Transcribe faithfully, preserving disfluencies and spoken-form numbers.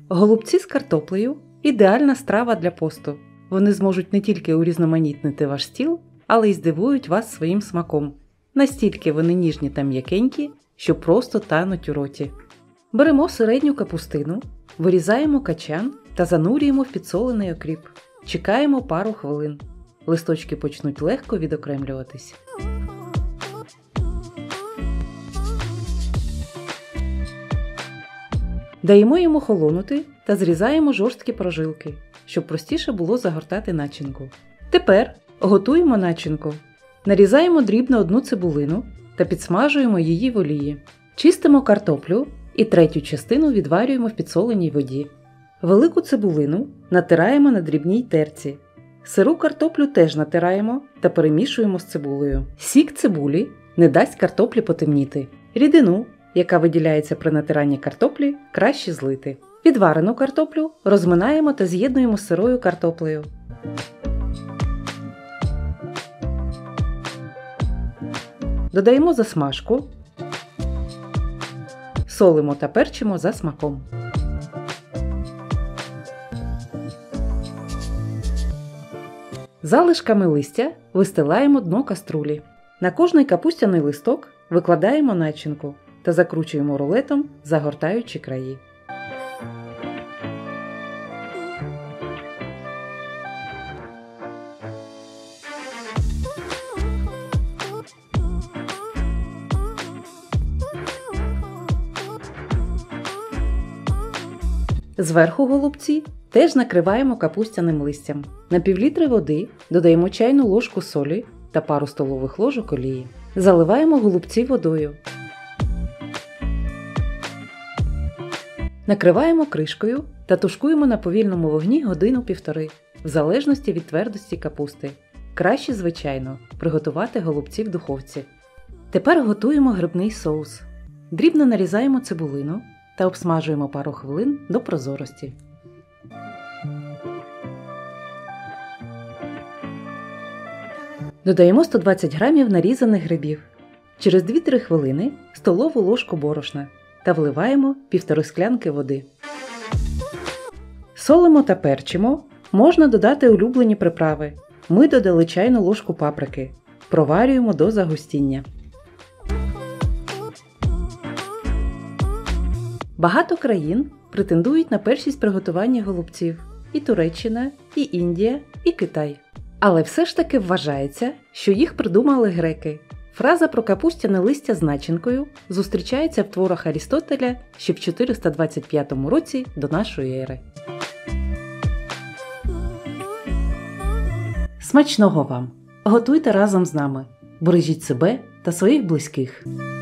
Голубці з картоплею – ідеальна страва для посту. Вони зможуть не тільки урізноманітнити ваш стіл, але й здивують вас своїм смаком. Настільки вони ніжні та м'якенькі, що просто тануть у роті. Беремо середню капустину, вирізаємо качан та занурюємо в підсолений окріп. Чекаємо пару хвилин. Листочки почнуть легко відокремлюватись. Даємо йому холонути та зрізаємо жорсткі прожилки, щоб простіше було загортати начинку. Тепер готуємо начинку. Нарізаємо дрібно одну цибулину та підсмажуємо її в олії. Чистимо картоплю і третю частину відварюємо в підсоленій воді. Велику цибулину натираємо на дрібній терці. Сиру картоплю теж натираємо та перемішуємо з цибулею. Сік цибулі не дасть картоплі потемніти. Рідину, яка виділяється при натиранні картоплі, краще злити. Відварену картоплю розминаємо та з'єднуємо з сирою картоплею. Додаємо засмажку, солимо та перчимо за смаком. Залишками листя вистилаємо дно каструлі. На кожний капустяний листок викладаємо начинку та закручуємо рулетом, загортаючи краї. Зверху голубці теж накриваємо капустяним листям. На півлітри води додаємо чайну ложку солі та пару столових ложок олії. Заливаємо голубці водою. Накриваємо кришкою та тушкуємо на повільному вогні годину-півтори, в залежності від твердості капусти. Краще, звичайно, приготувати голубці в духовці. Тепер готуємо грибний соус. Дрібно нарізаємо цибулину та обсмажуємо пару хвилин до прозорості. Додаємо сто двадцять грамів нарізаних грибів. Через дві-три хвилини столову ложку борошна та вливаємо півтори склянки води. Солимо та перчимо. Можна додати улюблені приправи. Ми додали чайну ложку паприки. Проварюємо до загустіння. Багато країн претендують на першість приготування голубців. І Туреччина, і Індія, і Китай. Але все ж таки вважається, що їх придумали греки. Фраза про капустяне листя з начинкою зустрічається в творах Арістотеля ще в чотириста двадцять п'ятому році до нашої ери. Смачного вам! Готуйте разом з нами. Бережіть себе та своїх близьких.